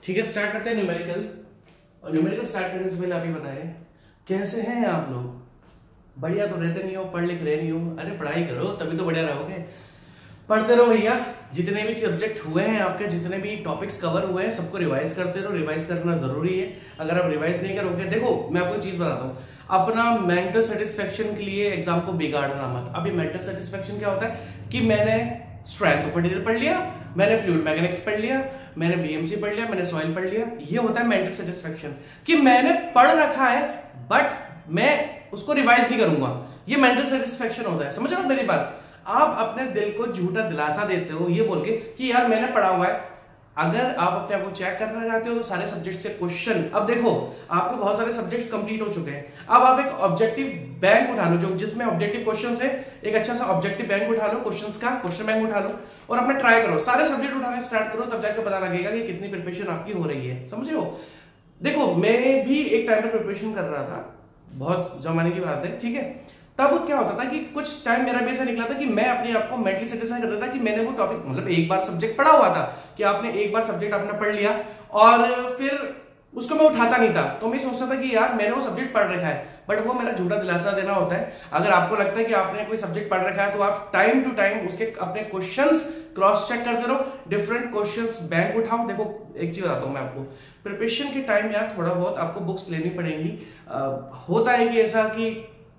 ठीक है, स्टार्ट करते हैं न्यूमेरिकल। और न्यूमेरिकल स्टार्ट करने से पहले आप ही बताएं कैसे हैं आप लोग। बढ़िया तो रहते नहीं हो, पढ़ लिख रहे नहीं हो। अरे पढ़ाई करो तभी तो बढ़िया रहोगे। पढ़ते रहो भैया, जितने भी सब्जेक्ट हुए हैं आपके, जितने भी टॉपिक्स कवर हुए हैं सबको रिवाइज करते रहो। रिवाइज करना जरूरी है। अगर आप रिवाइज नहीं करोगे, देखो मैं आपको एक चीज बताता हूँ, अपना मेंटल सेटिस्फेक्शन के लिए एग्जाम को बिगाड़ना मत। अभी मेंटल सेटिस्फेक्शन क्या होता है कि मैंने स्ट्रेंथ ऑफ मटेरियल पढ़ लिया, मैंने फ्लूइड मैकेनिक्स पढ़ लिया, मैंने बीएमसी पढ़ लिया, मैंने सॉइल पढ़ लिया। ये होता है मेंटल सेटिस्फेक्शन कि मैंने पढ़ रखा है बट मैं उसको रिवाइज नहीं करूंगा। ये मेंटल सेटिस्फेक्शन होता है। समझ रहे हो मेरी बात? आप अपने दिल को झूठा दिलासा देते हो ये बोल के कि यार मैंने पढ़ा हुआ है। अगर आप अपने आप को चेक करना चाहते हो तो सारे सब्जेक्ट से क्वेश्चन, अब देखो आपके बहुत सारे सब्जेक्ट्स कंप्लीट हो चुके हैं। अब आप एक ऑब्जेक्टिव बैंक उठा लो जो जिसमें ऑब्जेक्टिव क्वेश्चंस है। एक अच्छा सा ऑब्जेक्टिव बैंक उठा लो, क्वेश्चंस का क्वेश्चन बैंक उठा लो और अपने ट्राई करो। सारे सब्जेक्ट उठाने स्टार्ट करो, तब जाकर पता लगेगा कि कितनी प्रिपरेशन आपकी हो रही है। समझ रहे हो? देखो मैं भी एक टाइम में प्रिपरेशन कर रहा था, बहुत जमाने की बात है, ठीक है। तब क्या होता था कि कुछ टाइम मेरा भी ऐसा निकला था कि मैं अपने आप को मेंटली सेटिस्फाई करता था कि मैंने वो टॉपिक, मतलब एक बार सब्जेक्ट पढ़ा हुआ था कि आपने एक बार सब्जेक्ट आपने पढ़ लिया और फिर उसको मैं उठाता नहीं था। तो मैं सोचता था कि यार मैंने वो सब्जेक्ट पढ़ रखा है, बट वो मेरा झूठा दिलासा देना होता है। अगर आपको लगता है कि आपने कोई सब्जेक्ट पढ़ रखा है तो आप टाइम टू टाइम उसके अपने क्वेश्चंस क्रॉस चेक करते रहो, डिफरेंट क्वेश्चंस बैंक उठाओ। देखो एक चीज बताता हूं मैं आपको, प्रिपरेशन के टाइम यार थोड़ा बहुत आपको बुक्स लेनी पड़ेंगी। होता है कि ऐसा कि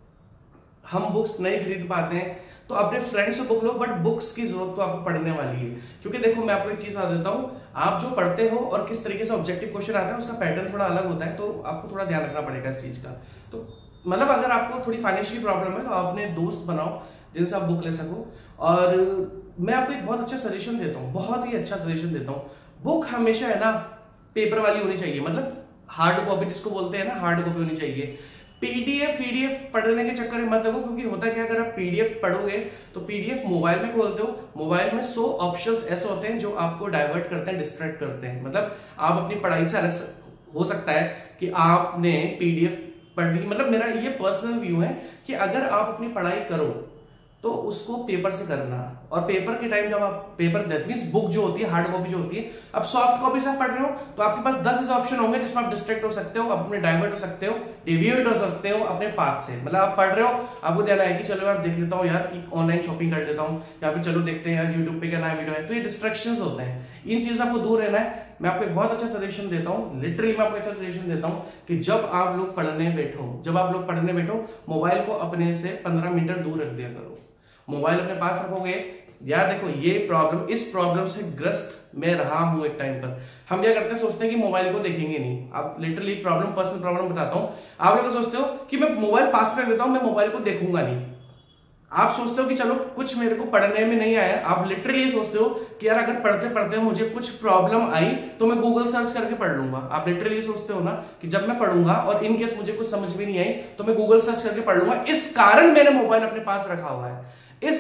हम बुक्स नहीं खरीद पाते हैं तो अपने फ्रेंड्स से बुक लो, बट बुक्स की जरूरत तो आपको पढ़ने वाली है। क्योंकि देखो मैं आपको एक चीज बता देता हूँ, आप जो पढ़ते हो और किस तरीके से ऑब्जेक्टिव क्वेश्चन आता है उसका पैटर्न थोड़ा अलग होता है, तो आपको थोड़ा ध्यान रखना पड़ेगा इस चीज का। तो मतलब अगर आपको थोड़ी फाइनेंशियल प्रॉब्लम है तो आप अपने दोस्त बनाओ जिनसे आप बुक ले सको। और मैं आपको एक बहुत अच्छा सजेशन देता हूँ, बहुत ही अच्छा सजेशन देता हूँ। बुक हमेशा है ना पेपर वाली होनी चाहिए, मतलब हार्ड कॉपी जिसको बोलते हैं ना, हार्ड कॉपी होनी चाहिए। पीडीएफ पढ़ने के चक्कर में मत देखो, क्योंकि होता क्या, अगर आप पीडीएफ पढ़ोगे तो पीडीएफ मोबाइल में खोलते हो, मोबाइल में 100 ऑप्शंस ऐसे होते हैं जो आपको डाइवर्ट करते हैं, डिस्ट्रैक्ट करते हैं। मतलब आप अपनी पढ़ाई से अलग हो सकता है कि आपने पीडीएफ पढ़नी, मतलब मेरा ये पर्सनल व्यू है कि अगर आप अपनी पढ़ाई करो तो उसको पेपर से करना। और पेपर के टाइम जब आप पेपर दैट मींस बुक जो होती है, हार्ड कॉपी जो होती है, अब सॉफ्ट कॉपी से आप पढ़ रहे हो तो आपके पास 10 ऐसे ऑप्शन होंगे जिसमें आप डिस्ट्रैक्ट हो सकते हो, अपने डाइवर्ट हो सकते हो, डिविएट हो सकते हो अपने पाथ से। मतलब आप पढ़ रहे हो, आपको ध्यान है कि चलो यार देख लेता हूँ यार, ऑनलाइन शॉपिंग कर लेता हूँ, या फिर चलो देखते हैं यार यूट्यूब पे क्या नया वीडियो है। तो ये डिस्ट्रैक्शंस होते हैं, इन चीज आपको दूर रहना है। मैं आपको एक बहुत अच्छा सजेशन देता हूँ, लिटरली मैं आपको अच्छा सजेशन देता हूँ कि जब आप लोग पढ़ने बैठो, मोबाइल को अपने से 15 मीटर दूर रख दिया करो। मोबाइल अपने पास रखोगे यार, देखो ये प्रॉब्लम, इस प्रॉब्लम से ग्रस्त मैं रहा हूं एक टाइम पर। हम क्या करते हैं, सोचते हैं कि मोबाइल को देखेंगे नहीं। आप लिटरली प्रॉब्लम, पर्सनल प्रॉब्लम बताता हूं। आप लोग सोचते हो कि मैं मोबाइल पास में रख देता हूं, मैं मोबाइल को देखूंगा नहीं। आप सोचते हो कि चलो कुछ मेरे को पढ़ने में नहीं आया, आप लिटरली सोचते हो कि यार अगर पढ़ते पढ़ते मुझे कुछ प्रॉब्लम आई तो मैं गूगल सर्च करके पढ़ लूंगा। आप लिटरली सोचते हो ना कि जब मैं पढ़ूंगा और इन केस मुझे कुछ समझ में नहीं आई तो मैं गूगल सर्च करके पढ़ लूंगा। इस कारण मैंने मोबाइल अपने पास रखा हुआ है,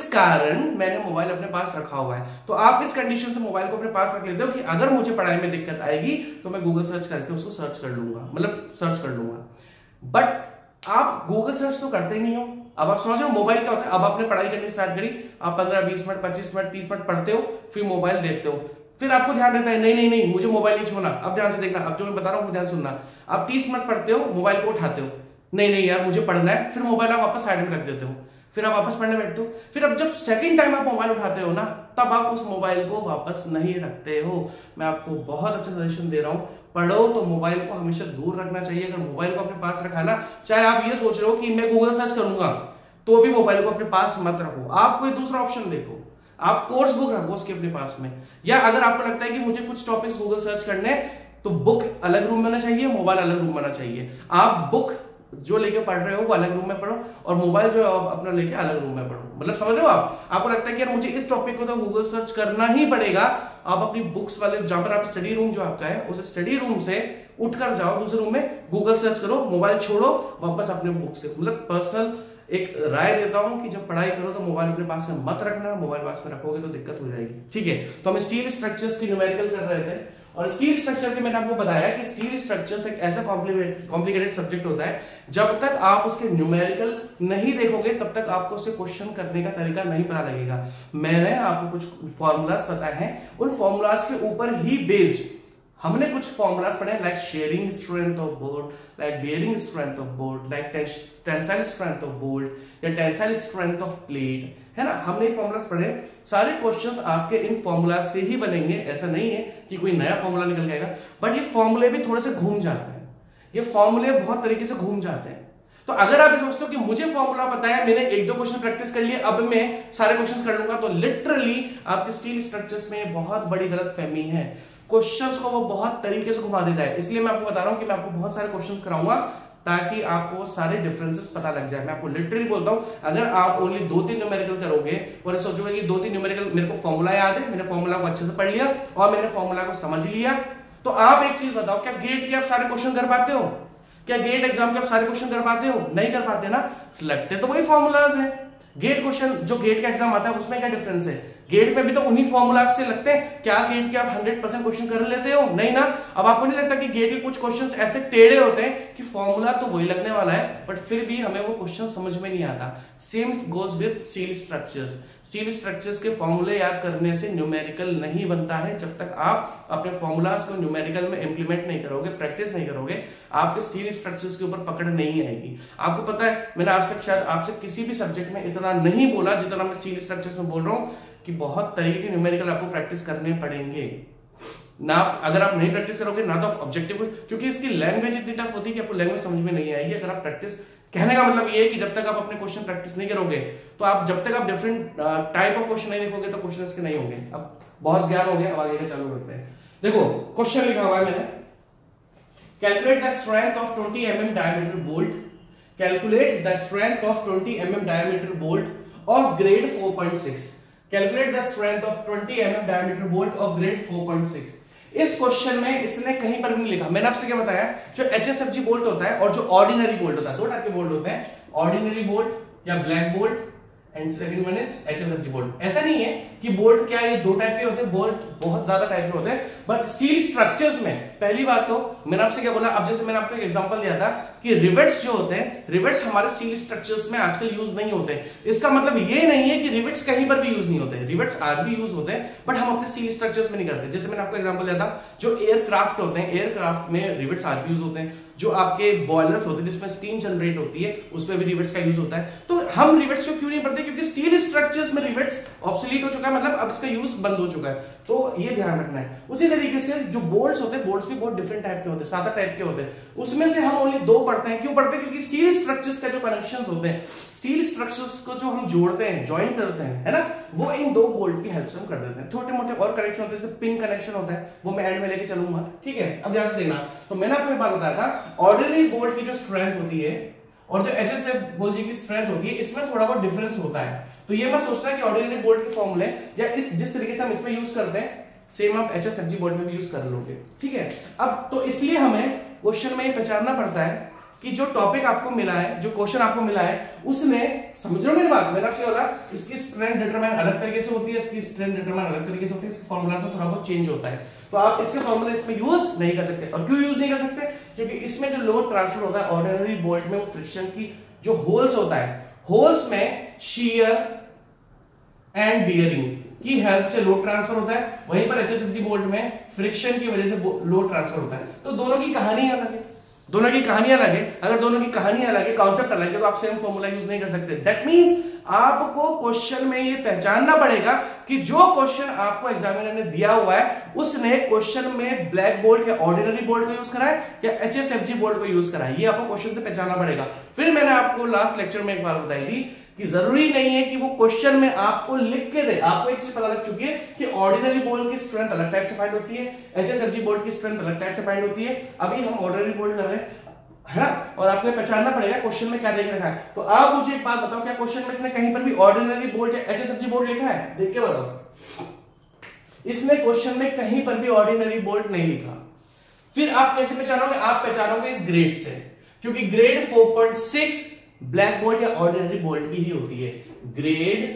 तो आप इस कंडीशन से मोबाइल को अपने पास रख लेते हो कि अगर मुझे पढ़ाई में दिक्कत आएगी तो मैं गूगल सर्च करके उसको सर्च कर लूंगा। बट आप गूगल सर्च तो करते ही नहीं हो। अब आप समझ रहे हो मोबाइल क्या होता है। अब आपने पढ़ाई करनी स्टार्ट करी, आप 15, 20 मिनट, 25 मिनट, 30 मिनट पढ़ते हो, फिर मोबाइल देखते हो, फिर आपको ध्यान देता है नहीं मुझे मोबाइल नहीं छोड़ना। अब ध्यान से देखना, अब जो मैं बता रहा हूं ध्यान सुनना। आप 30 मिनट पढ़ते हो, मोबाइल को उठाते हो, नहीं यार मुझे पढ़ना है, फिर मोबाइल आप वापस साइड में रख देते हो, फिर आप वापस पढ़ने बैठते हो। फिर अब जब सेकंड टाइम आप मोबाइल उठाते हो ना, तब आप उस मोबाइल को वापस नहीं रखते हो। मैं आपको बहुत अच्छा सजेशन दे रहा हूं, पढ़ो तो मोबाइल को हमेशा दूर रखना चाहिए। अगर मोबाइल को अपने पास रखा ना, चाहे आप ये सोच रहे हो कि मैं गूगल सर्च करूंगा, तो भी मोबाइल को अपने पास मत रखो। आप कोई दूसरा ऑप्शन देखो, आप कोर्स बुक रखो उसके अपने पास में। या अगर आपको लगता है कि मुझे कुछ टॉपिक्स गूगल सर्च करने, तो बुक अलग रूम में होना चाहिए, मोबाइल अलग रूम में होना चाहिए। आप बुक जो लेके पढ़ रहे हो वो अलग रूम में पढ़ो और मोबाइल जो अपना लेके अलग रूम में पढ़ो। मतलब समझ रहे हो आप? आपको लगता है कि यार मुझे इस टॉपिक को तो गूगल सर्च करना ही पड़ेगा, आप अपनी बुक्स वाले, जहां पर आप स्टडी रूम जो आपका है, उस स्टडी रूम से उठकर जाओ दूसरे रूम में, गूगल सर्च करो, मोबाइल छोड़ो, वापस अपने बुक से। मतलब पर्सनल एक राय देता हूं कि जब पढ़ाई करो तो मोबाइल अपने पास में मत रखना, मोबाइल पास में रखोगे तो दिक्कत हो जाएगी। ठीक है, तो हम स्टील स्ट्रक्चर्स की न्यूमेरिकल कर रहे थे और स्टील स्ट्रक्चर के मैंने आपको बताया कि स्टील स्ट्रक्चर्स एक ऐसा कॉम्प्लिकेटेड सब्जेक्ट होता है, जब तक आप उसके न्यूमेरिकल नहीं देखोगे तब तक आपको उससे क्वेश्चन करने का तरीका नहीं पता लगेगा। मैंने आपको कुछ फॉर्मूलाज बताए हैं, उन फॉर्मूलाज के ऊपर ही बेस्ड हमने कुछ फॉर्मूलाज पढ़े like shearing strength of bolt, like bearing strength of bolt, like tensile strength of bolt या टेंसाइल स्ट्रेंथ ऑफ प्लेट, है ना। हमने फॉर्मूलाज पढ़े, सारे क्वेश्चंस आपके इन फॉर्मूला से ही बनेंगे। ऐसा नहीं है कि कोई नया फॉर्मूला निकल के आएगा, बट ये फॉर्मूले भी थोड़े से घूम जाते हैं, ये फॉर्मूले बहुत तरीके से घूम जाते हैं। तो अगर आप सोचते हो कि मुझे फॉर्मूला पता है, मैंने एक दो क्वेश्चन प्रैक्टिस कर लिए, अब मैं सारे क्वेश्चंस कर लूंगा, तो लिटरली आपके स्टील स्ट्रक्चर्स में बहुत बड़ी गलतफहमी है। क्वेश्चंस को वो बहुत तरीके से घुमा देता है, इसलिए मैं आपको बता रहा हूं कि मैं आपको बहुत सारे क्वेश्चंस कराऊंगा ताकि आपको सारे डिफरेंसेस पता लग जाए। मैं आपको लिटरली बोलता हूं, अगर आप ओनली 2-3 न्यूमेरिकल करोगे और सोचोगे कि 2-3 न्यूमेरिकल मेरे को फॉर्मूला याद है, मैंने फॉर्मूला को अच्छे से पढ़ लिया और मैंने फॉर्मूला को समझ लिया, तो आप एक चीज बताओ, क्या गेट के आप सारे क्वेश्चन कर पाते हो? क्या गेट एग्जाम के आप सारे क्वेश्चन कर पाते हो? नहीं कर पाते ना। लगते तो वही फॉर्मूलाज हैं। गेट क्वेश्चन जो गेट का एग्जाम आता है उसमें क्या डिफरेंस है? गेट में भी तो उन्हीं फॉर्मूलाज से लगते हैं। क्या गेट के आप 100% क्वेश्चन कर लेते हो? नहीं ना। अब आपको नहीं लगता कि गेट के कुछ क्वेश्चंस ऐसे टेढ़े होते हैं कि फॉर्मूला तो वही लगने वाला है, बट फिर भी हमें वो क्वेश्चन समझ में नहीं आता। Same goes with steel structures. Steel structures के फॉर्मूले याद करने से न्यूमेरिकल नहीं बनता है। जब तक आप अपने फॉर्मूलाज को न्यूमेरिकल में इंप्लीमेंट नहीं करोगे, प्रैक्टिस नहीं करोगे, आपके स्टील स्ट्रक्चर्स के ऊपर पकड़ नहीं आएगी। आपको पता है, मैंने आपसे किसी भी सब्जेक्ट में इतना नहीं बोला जितना मैं स्टील स्ट्रक्चर्स में बोल रहा हूं कि बहुत तरीके के न्यूमेरिकल आपको प्रैक्टिस करने पड़ेंगे ना। अगर आप नहीं प्रैक्टिस करोगे ना, तो आप ऑब्जेक्टिव, क्योंकि इसकी लैंग्वेज इतनी टफ होती है कि आपको लैंग्वेज समझ में नहीं आएगी अगर आप प्रैक्टिस। कहने का मतलब ये है कि जब तक आप अपने क्वेश्चन प्रैक्टिस नहीं करोगे, तो आप जब तक आप डिफरेंट टाइप ऑफ क्वेश्चन नहीं लिखोगे तो क्वेश्चन इसके नहीं होंगे। अब बहुत ज्ञान हो गया, अब आगे का चालू करते हैं। देखो क्वेश्चन लिखा हुआ है मैंने, calculate the strength of 20 mm diameter bolt, calculate the strength of 20 mm diameter bolt of grade 4.6, calculate the strength of 20 mm diameter bolt of grade 4.6। इस क्वेश्चन में इसने कहीं पर भी नहीं लिखा। मैंने आपसे क्या बताया, जो HSFG बोल्ट होता है और जो ऑर्डिनरी बोल्ट होता है, दो टाइप के बोल्ट होते हैं, ऑर्डिनरी बोल्ट या black bolt, and second one is HSFG bolt. ऐसा नहीं है कि बोल्ट क्या ये दो टाइप के होते हैं, बोल्ट बहुत ज्यादा टाइप के होते हैं, बट स्टील स्ट्रक्चर्स में पहली बात तो मैंने आपसे क्या बोला, अब जैसे मैंने आपको एक एग्जांपल दिया था कि रिवेट्स जो होते हैं, रिवेट्स हमारे स्टील स्ट्रक्चर्स में आजकल यूज नहीं होते। इसका मतलब ये नहीं है कि रिवेट्स कहीं पर भी यूज नहीं होते, रिवेट्स आज भी यूज होते हैं, बट हम अपने स्टील स्ट्रक्चर्स में नहीं करते। जैसे मैंने आपको एग्जांपल दिया था, जो एयरक्राफ्ट होते हैं, एयरक्राफ्ट में रिवेट्स आज भी यूज होते हैं। जो आपके बॉयलर्स होते हैं जिसमें स्टीम जनरेट होती है, उसमें भी रिवेट्स का यूज होता है। तो हम रिवेट्स को क्यों नहीं पढ़ते? क्योंकि स्टील स्ट्रक्चर्स में रिवेट्स ऑब्सोलीट हो चुका है, मतलब अब इसका यूज बंद हो चुका है। तो ये ध्यान रखना है। उसी तरीके से जो बोल्ट्स होते हैं, बोल्ट्स भी बहुत डिफरेंट टाइप के होते हैं, 7 टाइप के होते हैं, उसमें से हम ओनली 2 पढ़ते हैं। क्यों पढ़ते हैं? क्योंकि स्टील स्ट्रक्चर्स का जो कनेक्शंस होते हैं, स्टील स्ट्रक्चर्स को जो हम जोड़ते हैं, ज्वाइन करते हैं, है ना, वो इन 2 बोल्ट की हेल्प से हम कर देते हैं। छोटे मोटे और कनेक्शन होते हैं, जैसे पिन कनेक्शन होता है, वो मैं एंड में लेके चलूंगा, ठीक है। अब ध्यान से देखना, तो मैंने आपको एक बात बताया था, ऑर्डिनरी बोल्ट की जो स्ट्रेंथ होती है और जो HSF बोल्ट की स्ट्रेंथ होती है, इसमें थोड़ा बहुत डिफरेंस होता है। तो ये मत सोचना कि ऑर्डिनरी बोल्ट के फॉर्मूले या इस जिस तरीके से हम इसमें यूज करते हैं, सेम आप HSFG बोल्ट में भी यूज कर लोगे, ठीक है। अब तो इसलिए हमें क्वेश्चन में ये पहचानना पड़ता है कि जो टॉपिक आपको मिला है, जो क्वेश्चन आपको मिला है, उसने, समझ रहे हो मेरी बात? मैंने आपसे बोला इसकी स्ट्रेंथ डिटरमाइन अलग तरीके से होती है, इसकी स्ट्रेंथ डिटरमाइन अलग तरीके से होती है, इसके फॉर्मूला से थोड़ा बहुत चेंज होता है। तो आप इसके फॉर्मूला इसमें यूज नहीं कर सकते। और क्यों यूज नहीं कर सकते? क्योंकि इसमें जो लोड ट्रांसफर होता है ऑर्डिनरी बोल्ट में, वो फ्रिक्शन की जो होल्स होता है, होल्स में शियर एंड बियरिंग की हेल्प से लोड ट्रांसफर होता है, वहीं पर HSFG बोल्ट में फ्रिक्शन की वजह से लोड ट्रांसफर होता है। तो दोनों की कहानी अलग है, दोनों की कहानी अलग है। अगर दोनों की कहानी अलग है, कॉन्सेप्ट अलग है, तो आप सेम फॉर्मूला यूज नहीं कर सकते। दैट मींस आपको क्वेश्चन में ये पहचानना पड़ेगा कि जो क्वेश्चन आपको एग्जामिनर ने दिया हुआ है, उसने क्वेश्चन में ब्लैक बोल्ट या ऑर्डिनरी बोल्ट को यूज करा है या HSFG बोल्ट को यूज करा है। ये आपको क्वेश्चन से पहचानना पड़ेगा। फिर मैंने आपको लास्ट लेक्चर में एक बात बताई थी कि जरूरी नहीं है कि वो क्वेश्चन में आपको लिख के दे। आपको एक चीज पता लग चुकी है कि ऑर्डिनरी बोल्ट की स्ट्रेंथ अलग टाइप से फाइंड होती है, HSFG बोल्ट की स्ट्रेंथ अलग टाइप से फाइंड होती है। अभी हम ऑर्डिनरी बोल्ट कर रहे हैं, है ना, और आपको पहचानना पड़ेगा क्वेश्चन में क्या देख रखा है। तो आप मुझे एक बात बताओ, क्या क्वेश्चन में इसने कहीं पर भी ऑर्डिनरी बोल्ट या HSFG बोल्ट लिखा है? देख के बताओ, इसने क्वेश्चन में कहीं पर भी ऑर्डिनरी बोल्ट नहीं लिखा। फिर आप कैसे पहचानोगे? आप पहचानोगे इस ग्रेड से, क्योंकि ग्रेड 4.6 ब्लैक बोल्ट या ऑर्डिनरी बोल्ट की ही होती है। ग्रेड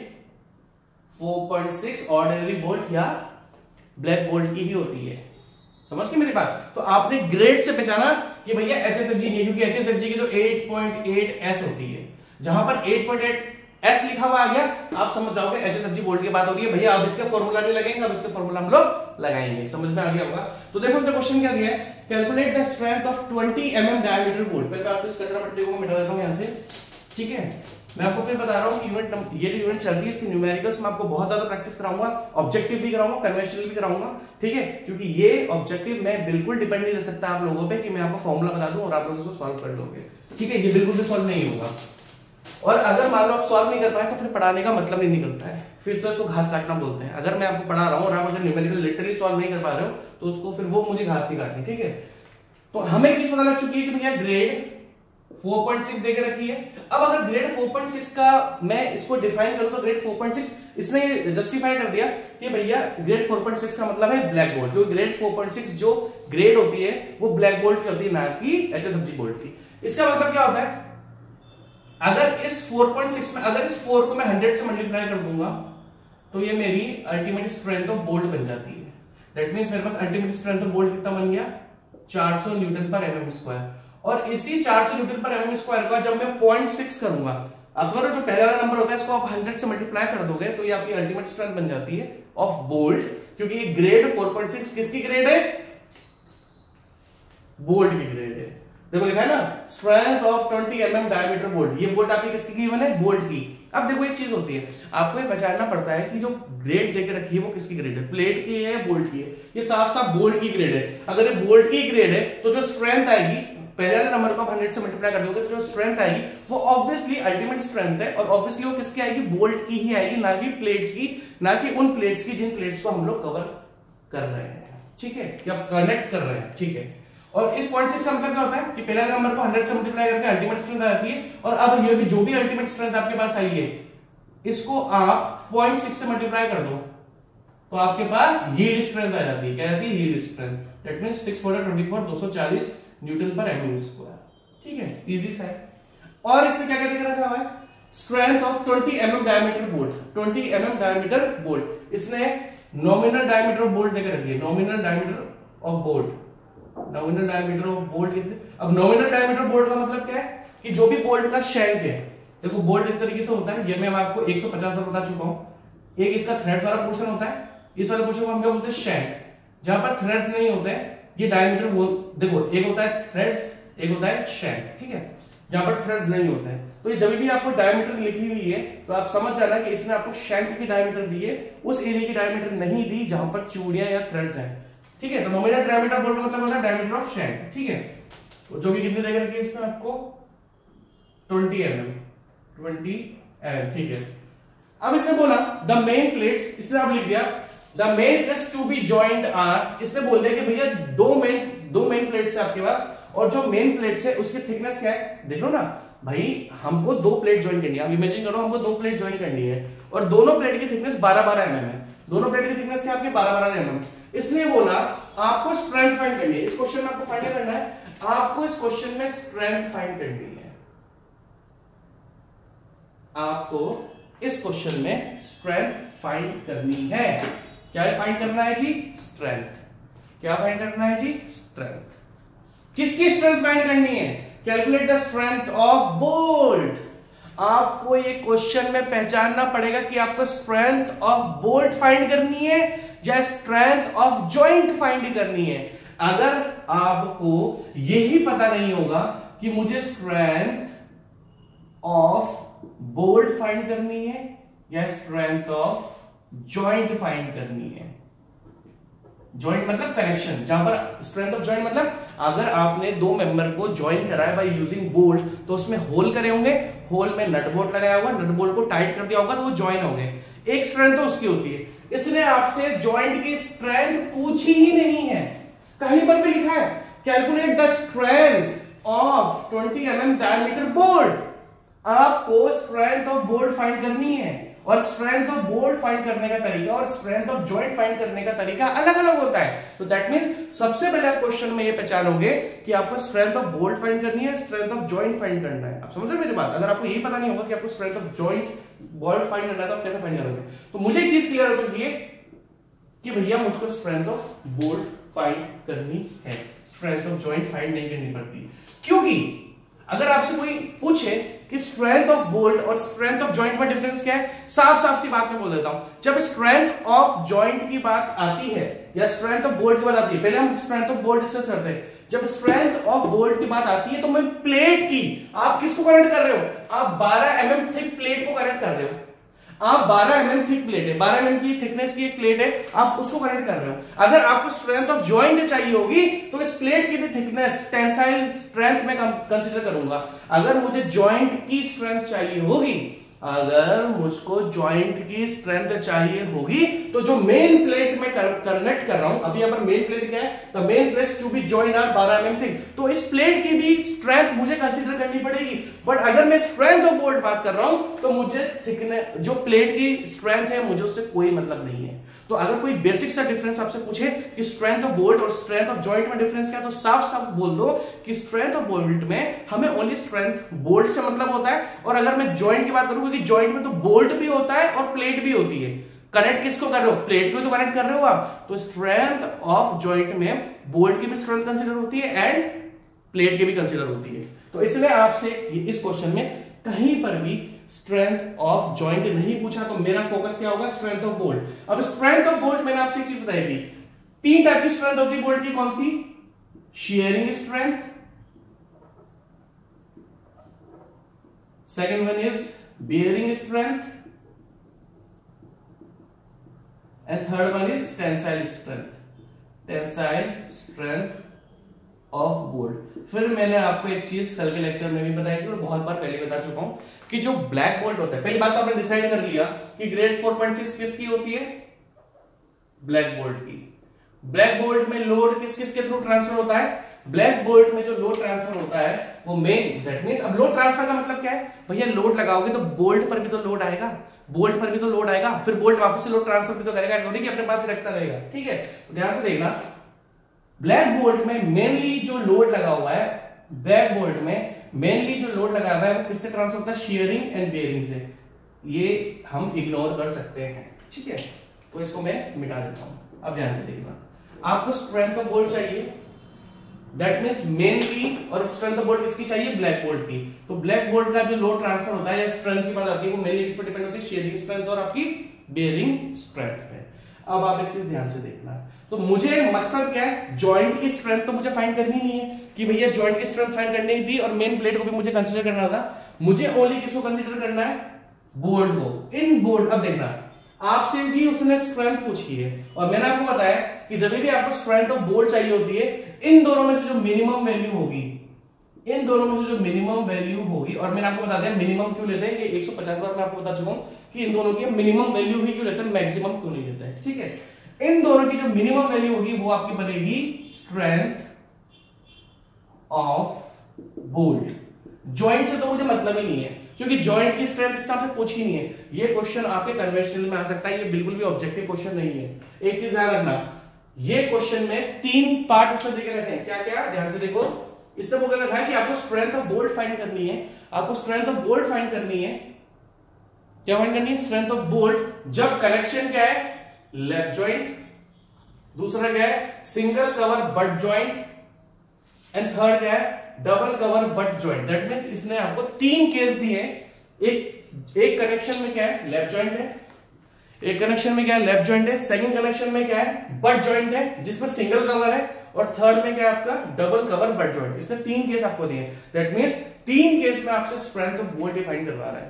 4.6 ऑर्डिनरी बोल्ट या ब्लैक बोल्ट की ही होती है। समझ गए मेरी बात? तो आपने ग्रेड से पहचाना कि भैया HSFG नहीं है, क्योंकि HSFG की जो 8.8S होती है, जहां पर 8.8 एस लिखा हुआ आ गया, आप समझ जाओगे HSFG बोल्ट की बात हो रही है भैया। अब इसका फॉर्मूला नहीं लगेंगे, अब इसका फॉर्मूला हम लोग लगाएंगे, समझ में आ गया होगा। तो देखो इसका क्वेश्चन क्या दिया है, calculate the strength of 20 mm diameter bolt. पहले आपको इस कचरा पट्टी को मिटा देता हूं यहां से, ठीक है। मैं आपको फिर बता रहा हूं कि ये जो यूनिट चल रही है इसकी न्यूमेरिकल्स में आपको बहुत ज्यादा प्रैक्टिस कराऊंगा, ऑब्जेक्टिव भी कराऊंगा, कन्वेंशनल भी कराऊंगा, ठीक है। क्योंकि ये ऑब्जेक्टिव मैं बिल्कुल डिपेंड नहीं कर सकता आप लोगों पे कि मैं आपको फॉर्मूला बता दूं और आप लोग इसको सॉल्व कर लोगे, ठीक है। ये बिल्कुल भी सॉल्व नहीं होगा, और अगर मान लो आप सॉल्व नहीं कर पाए तो फिर पढ़ाने का मतलब ही नहीं निकलता है, फिर तो इसको घास काटना बोलते हैं। अगर मैं आपको पढ़ा रहा हूं और आप अगर न्यूमेरिकल लिटरली सॉल्व नहीं कर पा रहे हो तो उसको फिर वो मुझे घास नहीं काटनी, ठीक है। तो हमें एक चीज पता लग चुकी है कि भैया ग्रेड 4.6 देके रखी है। अब अगर ग्रेड 4.6 का मैं इसको डिफाइन करूं तो ग्रेड 4.6 इसने जस्टिफाई कर दिया कि भैया ग्रेड 4.6 का मतलब है ब्लैक बोल्ट, क्योंकि ग्रेड 4.6 जो ग्रेड होती है वो ब्लैक बोल्ट की होती है, ना कि HSFG बोल्ट की। इसका मतलब क्या होता है, अगर इस 4.6 में अगर इस 4 को मैं 100 से मल्टीप्लाई कर दूंगा तो ये मेरी अल्टीमेट स्ट्रेंथ ऑफ बोल्ट बन जाती है। दैट मींस मेरे पास अल्टीमेट स्ट्रेंथ ऑफ बोल्ट कितना बन गया, 400 न्यूटन पर mm स्क्वायर। और इसी 400 न्यूटन पर mm स्क्वायर का जब मैं 0.6 करूंगा, आप समझ रहे हो, जो पहला वाला नंबर होता है इसको आप 100 से मल्टीप्लाई कर दोगे तो ये आपकी अल्टीमेट स्ट्रेंथ बन जाती है ऑफ बोल्ट, क्योंकि ये ग्रेड 4.6 किसकी ग्रेड है, बोल्ट की ग्रेड है। देखो लिखा है ना, strength of 20 mm diameter bolt, ये बोल्ट आपकी किसकी गिवन है, बोल्ट की। अब देखो एक चीज होती है, आपको ये पहचानना पड़ता है कि जो ग्रेड देके रखी है वो किसकी ग्रेड है, प्लेट की है या बोल्ट की है। ये साफ साफ बोल्ट की ग्रेड है। अगर ये बोल्ट की ग्रेड है तो जो स्ट्रेंथ आएगी, पहले नंबर को आप 100 से मल्टीप्लाई कर दोगे तो जो स्ट्रेंथ आएगी वो ऑब्वियसली अल्टीमेट स्ट्रेंथ है, और ऑब्वियसली वो किसकी आएगी, बोल्ट की ही आएगी, ना कि प्लेट्स की, ना कि उन प्लेट्स की जिन प्लेट्स को हम लोग कवर कर रहे हैं, ठीक है, या कनेक्ट कर रहे हैं, ठीक है। और इस 0.6 का मतलब क्या होता है कि पहले नंबर को 100 से मल्टीप्लाई करके अल्टीमेट स्ट्रेंथ आ जाती है, और अब ये भी जो भी अल्टीमेट स्ट्रेंथ आपके पास आई है इसको आप 0.6 से मल्टीप्लाई कर दो तो आपके पास यील्ड स्ट्रेंथ आ जाती है। क्या आती है, yield strength. That means 6/24 240 newton पर mm स्क्वायर, ठीक है, इजी सा है। और इसमें क्या क्या दिख रखा हुआ है, strength of 20 mm diameter bolt, 20 mm diameter bolt. इसने नॉमिनल डायमीटर ऑफ बोल्ट देकर रखी है, nominal diameter of bolt, nominal diameter of bolt कितने। अब नॉमिनल डायमीटर बोल्ट का मतलब क्या है कि जो भी बोल्ट का शैंक है, देखो बोल्ट इस तरीके से होता है, ये मैं आपको 150 बार बता चुका हूं। एक इसका थ्रेड्स वाला पोर्शन होता है, इस वाले पोर्शन को हम क्या बोलते हैं, शैंक। जहां पर थ्रेड्स नहीं होते हैं ये डायमीटर वो, देखो एक होता है थ्रेड्स, एक होता है शैंक, ठीक है। जहां पर थ्रेड्स नहीं होते हैं तो ये जब भी आपको डायमीटर लिखी हुई है तो आप समझ जाना कि इसने आपको शैंक की डायमीटर दी है, उस एरिया की डायमीटर नहीं दी जहां पर चूड़ियां या थ्रेड्स हैं, ठीक है। तो नॉमिनल डायमीटर बोल्ट मतलब होता है डायमीटर ऑफ शैंक, ठीक है। तो जो भी कितनी देकर रखी है इसमें आपको 20 mm, ठीक है। अब इसने बोला द मेन प्लेट्स, इसने अब लिख दिया the main plates to be joint are. इसने बोल दिया कि भैया दो मेन प्लेट्स है आपके पास, और जो मेन प्लेट्स है उसकी थिकनेस क्या है, देखो ना भाई, हमको दो प्लेट ज्वाइन करनी है। अब इमेजिन करो हमको दो प्लेट ज्वाइन करनी है और दोनों प्लेट की थिकनेस 12-12 mm है। दोनों प्लेट की थिकनेस क्या आपकी 12-12 mm। इसलिए बोला आपको स्ट्रेंथ फाइंड करनी है। इस क्वेश्चन में आपको फाइंड करना है, आपको इस क्वेश्चन में स्ट्रेंथ फाइंड करनी है, आपको इस क्वेश्चन में स्ट्रेंथ फाइंड करनी है। क्या फाइंड करना है जी, स्ट्रेंथ। क्या फाइंड करना है जी, स्ट्रेंथ। किसकी स्ट्रेंथ फाइंड करनी है, calculate the strength of bolt. आपको ये क्वेश्चन में पहचानना पड़ेगा कि आपको स्ट्रेंथ ऑफ बोल्ट फाइंड करनी है या स्ट्रेंथ ऑफ जॉइंट फाइंड करनी है। अगर आपको यही पता नहीं होगा कि मुझे स्ट्रेंथ ऑफ बोल्ट फाइंड करनी है या स्ट्रेंथ ऑफ जॉइंट फाइंड करनी है, जॉइंट मतलब कनेक्शन, जहां पर स्ट्रेंथ ऑफ जॉइंट मतलब अगर आपने दो मेंबर को ज्वाइन कराया बाय यूजिंग बोल्ट तो उसमें होल करे होंगे, होल में नट बोल्ट लगाया होगा, नट बोल्ट को टाइट कर दिया होगा तो वो ज्वाइन होंगे। एक स्ट्रेंथ तो उसकी होती है। इसलिए आपसे जॉइंट की स्ट्रेंथ पूछी ही नहीं है, कहीं पर भी लिखा है calculate the strength of 20 mm diameter bolt. आपको स्ट्रेंथ ऑफ बोल्ट फाइंड करनी है, और स्ट्रेंथ ऑफ बोल्ट फाइंड करने का तरीका और स्ट्रेंथ ऑफ जॉइंट फाइंड करने का तरीका अलग अलग होता है। तो दैट मींस सबसे पहले आप क्वेश्चन में ये पहचानोगे कि आपको स्ट्रेंथ ऑफ बोल्ट फाइंड करनी है, स्ट्रेंथ ऑफ जॉइंट फाइंड करना है। आप समझ रहे मेरी बात। अगर आपको यही पता नहीं होगा कि आपको strength of joint bolt find करना है तो आप कैसे फाइंड करोगे। तो मुझे एक चीज क्लियर हो चुकी है कि भैया मुझको स्ट्रेंथ ऑफ बोल्ट फाइंड करनी है, स्ट्रेंथ ऑफ जॉइंट फाइंड नहीं करनी पड़ती, क्योंकि अगर आपसे कोई पूछे कि स्ट्रेंथ ऑफ बोल्ट और स्ट्रेंथ ऑफ जॉइंट में डिफरेंस क्या है, साफ साफ सी बात मैं बोल देता हूं। जब स्ट्रेंथ ऑफ जॉइंट की बात आती है या स्ट्रेंथ ऑफ बोल्ट की बात आती है, पहले हम स्ट्रेंथ ऑफ बोल्ट डिस्कस करते हैं। जब स्ट्रेंथ ऑफ बोल्ट की बात आती है तो मैं प्लेट की, आप किसको कनेक्ट कर रहे हो, आप 12 mm थिक प्लेट को कनेक्ट कर रहे हो। आप 12 mm थिक प्लेट है, 12 mm की थिकनेस की एक प्लेट है, आप उसको कनेक्ट कर रहे हो। अगर आपको स्ट्रेंथ ऑफ जॉइंट चाहिए होगी तो इस प्लेट की भी थिकनेस टेंसाइल स्ट्रेंथ में कंसीडर करूंगा। अगर मुझे जॉइंट की स्ट्रेंथ चाहिए होगी, अगर मुझको जॉइंट की स्ट्रेंथ चाहिए होगी तो जो मेन प्लेट में कनेक्ट कर रहा हूं, अभी यहां पर मेन प्लेट क्या है, the main plates to be joint are 12 mm thick, तो इस प्लेट की भी स्ट्रेंथ मुझे कंसीडर करनी पड़ेगी। बट अगर मैं स्ट्रेंथ ऑफ बोल्ट बात कर रहा हूं तो मुझे थिकनेस, जो प्लेट की स्ट्रेंथ है, मुझे उससे कोई मतलब नहीं है। तो अगर कोई बेसिक सा डिफरेंस आपसे पूछे कि स्ट्रेंथ ऑफ बोल्ट और स्ट्रेंथ ऑफ जॉइंट में डिफरेंस क्या है, तो साफ साफ बोल दो कि स्ट्रेंथ ऑफ बोल्ट में हमें ओनली स्ट्रेंथ बोल्ट से मतलब होता है, और अगर मैं जॉइंट की बात करूं, क्योंकि जॉइंट में तो बोल्ट भी होता है और प्लेट भी होती है, कनेक्ट किसको कर रहे हो, प्लेट को तो कनेक्ट कर रहे हो आप, तो स्ट्रेंथ ऑफ जॉइंट में बोल्ट की भी स्ट्रेंथ कंसीडर होती है एंड प्लेट की भी कंसीडर होती है। तो इसलिए आपसे इस क्वेश्चन में कहीं पर भी स्ट्रेंथ ऑफ जॉइंट नहीं पूछा, तो मेरा फोकस क्या होगा, स्ट्रेंथ ऑफ बोल्ट। अब स्ट्रेंथ ऑफ बोल्ट मैंने आपसे एक चीज बताई थी, 3 टाइप की स्ट्रेंथ होती है बोल्ट की, कौन सी, shearing strength, second one is bearing strength, and third one is tensile strength, tensile strength of bolt. फिर मैंने आपको एक चीज कल के लेक्चर में भी बताई थी और बहुत बार पहले बता चुका हूं कि जो ब्लैक बोल्ट होता है, पहली बात तो आपने डिसाइड कर लिया कि ग्रेड 4.6 किसकी होती है, ब्लैक बोल्ट की। ब्लैक बोल्ट में लोड किस किस के थ्रू ट्रांसफर होता है, ब्लैक बोल्ट में जो लोड ट्रांसफर होता है वो मेन, दैट मींस, अब लोड ट्रांसफर का मतलब क्या है भैया, लोड लगाओगे तो बोल्ट पर भी तो लोड आएगा, बोल्ट पर भी तो लोड आएगा, फिर बोल्ट वापस से लोड ट्रांसफर भी तो करेगा, लोड ही अपने पास रखता रहेगा, ठीक है। तो ध्यान से देखना, ब्लैक बोल्ट में मेनली जो लोड लगा हुआ है, ब्लैक बोल्ट में मेनली जो लोड लगा हुआ है वो किससे ट्रांसफर होता है, शेयरिंग एंड बेयरिंग से। ये हम इग्नोर कर सकते हैं, ठीक है, तो इसको मैं मिटा देता हूं। अब ध्यान से देखना, आपको स्ट्रेंथ ऑफ बोल्ट चाहिए, दैट मींस मेनली, और स्ट्रेंथ ऑफ बोल्ट किसकी चाहिए, ब्लैक बोल्ट की। तो ब्लैक बोल्ट का जो लोड ट्रांसफर होता है या स्ट्रेंथ की बात आती है वो मेनली किस पर डिपेंड होती है, शेयरिंग स्ट्रेंथ और आपकी बेयरिंग स्ट्रेंथ पे। अब आप एक चीज ध्यान से देखना, तो मुझे मकसद क्या है, जॉइंट की स्ट्रेंथ तो मुझे फाइंड करनी नहीं है कि भैया जॉइंट की स्ट्रेंथ फाइंड करनी थी और मेन प्लेट को भी मुझे कंसीडर करना था, मुझे ओनली किसको कंसीडर करना है, बोल्ट को। इन बोल्ट, अब देखना, आपसे जी उसने स्ट्रेंथ पूछी है और मैंने आपको बताया कि जब भी आपको स्ट्रेंथ ऑफ बोल्ट चाहिए होती है, इन दोनों में से जो मिनिमम वैल्यू होगी, इन दोनों में से जो मिनिमम वैल्यू होगी, और मैंने आपको बता दिया मिनिमम क्यों लेते हैं, ये 150 बार मैं आपको बता चुका हूं कि इन दोनों की मिनिमम वैल्यू ही क्यों लेते हैं, मैक्सिमम क्यों नहीं लेते हैं, ठीक है। इन दोनों की जो मिनिमम वैल्यू होगी वो आपकी बनेगी स्ट्रेंथ ऑफ बोल्ट। जॉइंट से तो मुझे मतलब ही नहीं है, क्योंकि जॉइंट की स्ट्रेंथ इसका आपसे पूछी ही नहीं है। ये क्वेश्चन आपके कन्वेंशनल में आ सकता है, ये बिल्कुल भी ऑब्जेक्टिव क्वेश्चन नहीं है। एक चीज ध्यान रखना, ये क्वेश्चन में 3 पार्ट उसमें देके रखे हैं, क्या क्या, ध्यान से देखो। इसमें बोल रखा है कि आपको स्ट्रेंथ ऑफ बोल्ट फाइंड करनी है, आपको स्ट्रेंथ ऑफ बोल्ट फाइंड करनी है, क्या फाइंड करनी है, स्ट्रेंथ ऑफ बोल्ट जब कनेक्शन क्या है, लेफ्ट जॉइंट, दूसरा क्या है, single cover butt joint, and third क्या है, double cover butt joint. That means इसने आपको 3 केस दिए हैं। एक कनेक्शन में क्या है, लेफ्ट जॉइंट है, एक कनेक्शन में क्या है, लेफ्ट जॉइंट है, सेकंड कनेक्शन में क्या है, बट जॉइंट है जिसमें सिंगल कवर है, और थर्ड में क्या है आपका, डबल कवर बट जॉइंट। इसने 3 केस आपको दिए। दैट मींस 3 केस में आपसे स्ट्रेंथ ऑफ बोल्ट डिफाइन करवा रहा है।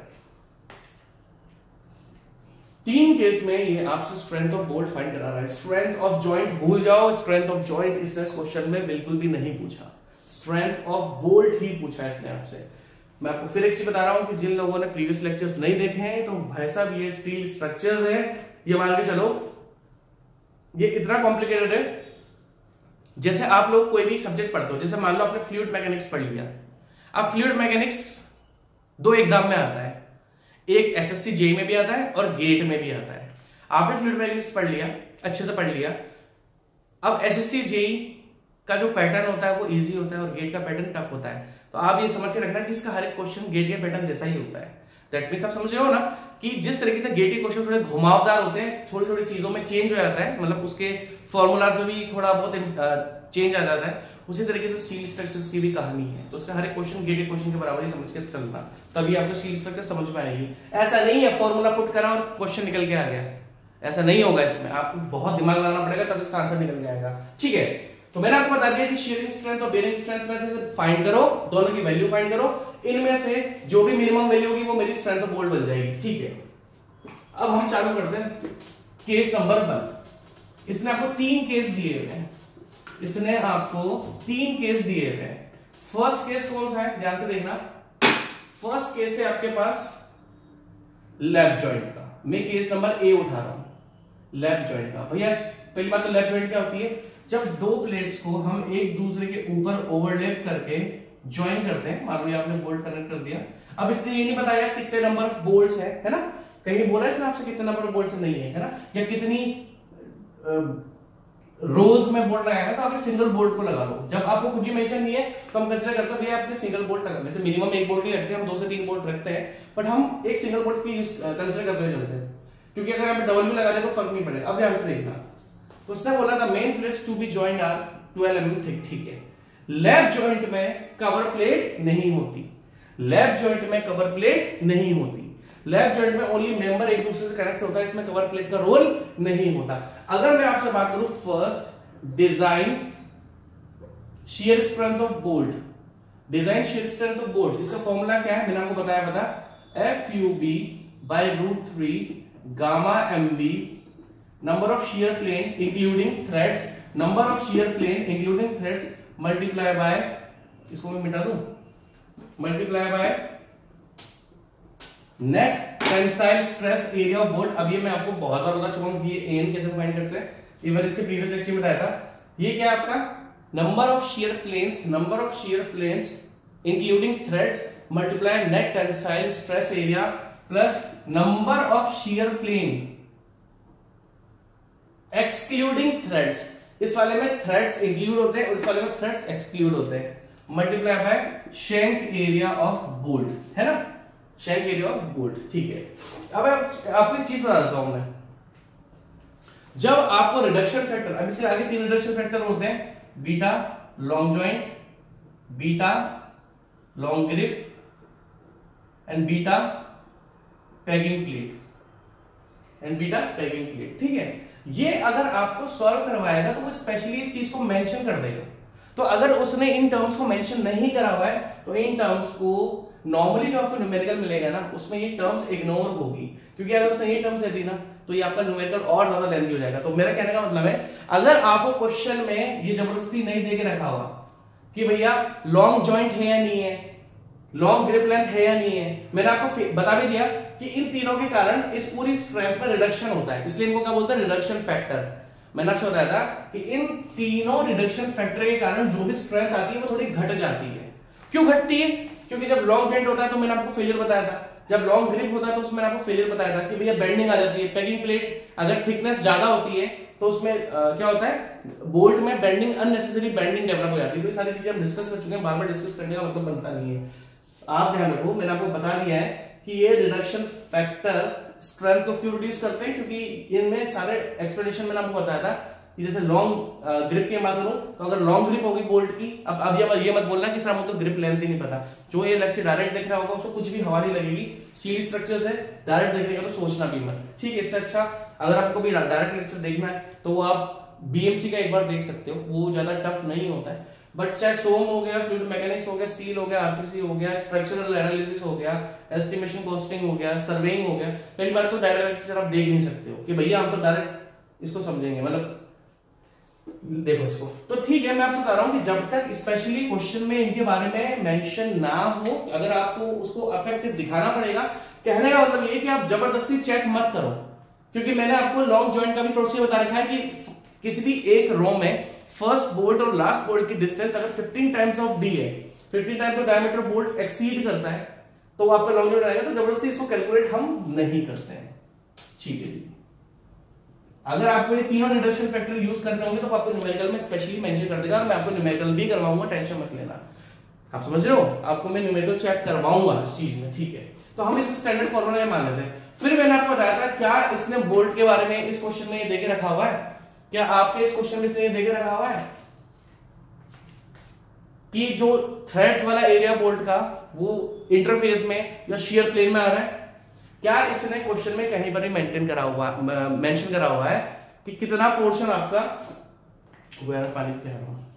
3 केस में ये आपसे स्ट्रेंथ ऑफ बोल्ट फाइंड करा रहा है। स्ट्रेंथ ऑफ जॉइंट भूल जाओ, स्ट्रेंथ ऑफ जॉइंट इसने क्वेश्चन में बिल्कुल भी नहीं पूछा, स्ट्रेंथ ऑफ बोल्ट ही पूछा इसने आपसे। मैं आपको फिर एक चीज बता रहा हूं कि जिन लोगों ने प्रीवियस लेक्चर्स नहीं देखे हैं, तो भाई साहब ये स्टील स्ट्रक्चर्स है, ये मान के चलो ये इतना कॉम्प्लिकेटेड है। जैसे आप लोग कोई भी सब्जेक्ट पढ़ते हो, जैसे मान लो आपने फ्लूइड मैकेनिक्स पढ़ लिया, अब फ्लूइड मैकेनिक्स 2 एग्जाम में आता है, एक एसएससी जेईई में भी आता है और गेट में भी आता है। आपने फ्लूइड मैकेनिक्स पढ़ लिया, अच्छे से पढ़ लिया, अब एसएससी जेईई का जो पैटर्न होता है वो इजी होता है और गेट का पैटर्न टफ होता है। तो आप ये समझ के रखना कि इसका हर एक क्वेश्चन गेट के पैटर्न जैसा ही होता है। दैट मींस आप समझ रहे हो ना कि जिस तरीके से गेट के क्वेश्चन थोड़े घुमावदार होते हैं, थोड़ी थोड़ी चीजों में चेंज हो जाता है, मतलब उसके फॉर्मूलाज में भी थोड़ा बहुत चेंज आ जाता है, उसी तरीके से स्टील स्ट्रक्चर्स की भी कहानी है। तो उसका हर एक क्वेश्चन गेटेड क्वेश्चन के बराबर ही समझ के चलना, तभी आपको स्टील स्ट्रक्चर समझ में आएगी। ऐसा नहीं है फॉर्मूला पुट करा और क्वेश्चन निकल के आ गया, ऐसा नहीं होगा। इसमें आपको बहुत दिमाग लगाना पड़ेगा तब इसका आंसर निकल के आएगा। ठीक है, तो मैंने आपको बता दिया कि शियरिंग स्ट्रेंथ और बेयरिंग स्ट्रेंथ में फाइंड करो, दोनों की वैल्यू फाइंड करो, इनमें से जो भी मिनिमम वैल्यू होगी वो मेरी स्ट्रेंथ ऑफ बोल्ट बन जाएगी। ठीक है, अब हम चालू करते हैं केस नंबर 1। इसने आपको 3 केस दिए हुए हैं, इसने आपको 3 केस दिए हुए हैं। फर्स्ट केस कौन सा है, ध्यान से देखना। फर्स्ट केस है आपके पास लैप जॉइंट का, मैं केस नंबर ए उठा रहा हूं, लैप जॉइंट का। भैया पहली बात तो लैप जॉइंट क्या होती है, जब दो प्लेट्स को हम एक दूसरे के ऊपर ओवरलैप करके ज्वाइन करते हैं। मान लो आपने बोल्ट कनेक्ट कर दिया, अब इसने ये नहीं बताया कितने नंबर ऑफ बोल्ट्स है ना, कहीं बोला इसने आपसे कितने नंबर ऑफ बोल्ट्स नहीं है ना, या कितनी रोज में बोल्ट लगाएगा, तो आप सिंगल बोल्ट को लगा लो। जब आपको कुछ भी मेंशन नहीं है तो हम कंसीडर करते हैं भैया आपने सिंगल बोल्ट लगा, वैसे मिनिमम एक बोल्ट ही रखते हैं, हम 2 से 3 बोल्ट रखते हैं, बट हम एक सिंगल बोल्ट की कंसीडर करते हुए चलते हैं, क्योंकि अगर आप डबल भी लगा दे तो फर्क नहीं पड़ेगा। अब ध्यान से देखना, तो उसने बोला था main plates to be joined are 12 mm thick. ठीक है, लैप जॉइंट में कवर प्लेट नहीं होती, लैप जॉइंट में कवर प्लेट नहीं होती, लैप जॉइंट में ओनली मेंबर एक दूसरे से कनेक्ट होता है, इसमें कवर प्लेट का रोल नहीं होता। अगर मैं आपसे बात करूं first design shear strength of bolt, design shear strength of bolt, इसका फॉर्मूला क्या है मैंने आपको बताया, बता FUB/√3 gamma MB number of shear plane including threads, number of shear plane including threads multiply by, इसको मैं मिटा दूं, multiply by net tensile stress area of bolt। अब ये मैं आपको बहुत बार बता चुका हूं कि ये AN कैसे फाइंड करते हैं, इवन इसके प्रीवियस लेक्चर में बताया था। ये क्या है आपका number of shear planes, number of shear planes including threads multiply net tensile stress area plus number of shear plane excluding threads. इस वाले में थ्रेड्स इंक्लूड होते हैं और इस वाले में थ्रेड्स एक्सक्लूड होते हैं, multiply by shank area of bolt, है ना, शैंक एरिया ऑफ बोल्ट। ठीक है, अब आपको एक चीज बता देता हूं मैं, जब आपको रिडक्शन फैक्टर, अब इसके आगे 3 रिडक्शन फैक्टर होते हैं, beta long joint, beta long grip and beta packing plate, and beta packing plate. ठीक है, ये अगर आपको सॉल्व करवाएगा तो वो स्पेशली इस चीज को मेंशन कर देगा। तो अगर उसने इन टर्म्स को मेंशन नहीं करा हुआ है तो इन टर्म्स को नॉर्मली जो आपको न्यूमेरिकल मिलेगा ना उसमें ये टर्म्स इग्नोर होगी, क्योंकि अगर उसने ये टर्म्स दे दी ना तो ये आपका न्यूमेरिकल और ज्यादा लेंथी हो जाएगा। तो मेरा कहने का मतलब है, अगर आपको क्वेश्चन में ये जबरदस्ती नहीं दे के रखा हुआ कि भैया लॉन्ग जॉइंट है या नहीं है, लॉन्ग ग्रिप लेंथ है या नहीं है, मैंने आपको बता भी दिया कि इन तीनों के कारण इस पूरी स्ट्रेंथ में रिडक्शन होता है, इसलिए इनको क्या बोलते हैं, रिडक्शन फैक्टर। मैंने आपसे बताया था कि इन तीनों रिडक्शन फैक्टर के कारण जो भी स्ट्रेंथ आती है वो थोड़ी घट जाती है। क्यों घटती है, क्योंकि जब लॉन्ग जॉइंट होता है तो मैंने आपको फेलियर बताया था, जब लॉन्ग ग्रिप होता है तो उसमें आपको फेलियर बताया था कि भैया बेंडिंग आ जाती है। पैगिंग प्लेट अगर थिकनेस ज्यादा होती है तो उसमें क्या होता है, बोल्ट में बेंडिंग, अननेसेसरी बेंडिंग डेवलप हो जाती है। तो ये सारी चीजें हम डिस्कस कर चुके हैं, बार बार डिस्कस करने का मतलब बनता नहीं है। आप ध्यान रखो, मैंने आपको बता दिया है कि ये रिडक्शन फैक्टर स्ट्रेंथ को क्यों रिड्यूस करते हैं, क्योंकि इनमें सारे एक्सप्लेनेशन मैंने आपको बताया था कि जैसे लॉन्ग ग्रिप की बात करूं तो अगर लॉन्ग ग्रिप होगी बोल्ट की, अब ये मत बोलना कि सर हमको तो ग्रिप लेंथ ही नहीं पता। जो ये लेक्चर डायरेक्ट देख रहा होगा उसको कुछ भी हवा नहीं लगेगी, सीढ़ी स्ट्रक्चर से डायरेक्ट देखने का तो सोचना भी मत। ठीक है, इससे अच्छा अगर आपको भी डायरेक्ट लेक्चर देखना है तो वो आप BMC का एक बार देख सकते हो, वो ज्यादा टफ नहीं होता है। बट चाहे सोम हो गया, फ्लूइड मैकेनिक्स हो गया, स्टील हो गया, RCC हो गया, स्ट्रक्चरल एनालिसिस हो गया, एस्टिमेशन कॉस्टिंग हो गया, सर्वेइंग हो गया, पहली बात तो डायरेक्ट लेक्चर आप देख नहीं सकते हो कि भैया हम तो डायरेक्ट इसको समझेंगे, मतलब देखो इसको। तो ठीक है, मैं आपसे बता रहा हूं कि जब तक स्पेशली क्वेश्चन में इनके बारे में मेंशन ना हो, अगर आपको उसको अफेक्टिव दिखाना पड़ेगा, कहने का मतलब ये कि आप जबरदस्ती चेक मत करो, क्योंकि मैंने आपको लॉन्ग जॉइंट का भी प्रोसीजर बता रखा है कि किसी भी एक रो में फर्स्ट बोल्ट और लास्ट बोल्ट की डिस्टेंस अगर 15 टाइम्स ऑफ डी है, 15 times of diameter bolt exceed करता है तो आपका लॉन्ग जॉइंट आएगा। तो जबरदस्ती इसको कैलकुलेट हम नहीं करते हैं। ठीक है जी, अगर आपको ये तीनों रिडक्शन फैक्टर यूज करने होंगे तो आपको न्यूमेरिकल में स्पेशली मेंशन कर देगा, और मैं आपको न्यूमेरिकल भी करवाऊंगा, टेंशन मत लेना। आप समझ रहे हो, आपको मैं न्यूमेरिकल चेक करवाऊंगा इस चीज में। ठीक है, तो हम इस स्टैंडर्ड फॉर्मूला में मान लेते हैं। फिर मैंने आपको बताया था, क्या इसने बोल्ट के बारे में इस क्वेश्चन में ये देके रखा हुआ है, क्या आपके इस क्वेश्चन में इसने ये देके रखा हुआ है, कि जो थ्रेड्स वाला एरिया बोल्ट का वो इंटरफेस में या शेयर प्लेन में आ रहा है? क्या इसने क्वेश्चन में कहीं पर भी मेंशन करा हुआ है कि कितना पोर्शन आपका, वो यार पानी पिला रहा हूं,